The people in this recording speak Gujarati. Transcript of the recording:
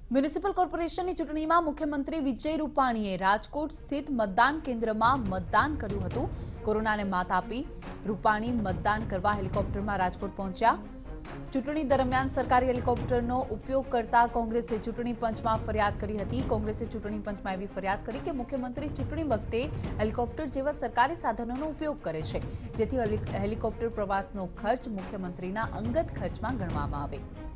મ્યુનિસિપલ કોર્પોરેશનની ચૂંટણીમાં મુખ્યમંત્રી વિજય રૂપાણીએ રાજકોટ સ્થિત મતદાન કેન્દ્રમાં મતદાન કર્યું હતું। કોરોનાને માત આપી રૂપાણી મતદાન કરવા હેલિકોપ્ટરમાં રાજકોટ પહોંચ્યા। ચૂંટણી દરમિયાન સરકારી હેલિકોપ્ટરનો ઉપયોગ કરતા કોંગ્રેસે ચૂંટણી પંચમાં ફરિયાદ કરી હતી। કોંગ્રેસે ચૂંટણી પંચમાં એવી ફરિયાદ કરી કે મુખ્યમંત્રી ચૂંટણી વખતે હેલિકોપ્ટર જેવા સરકારી સાધનોનો ઉપયોગ કરે છે, જેથી હેલિકોપ્ટર પ્રવાસનો ખર્ચ મુખ્યમંત્રીના અંગત ખર્ચમાં ગણવામાં આવે।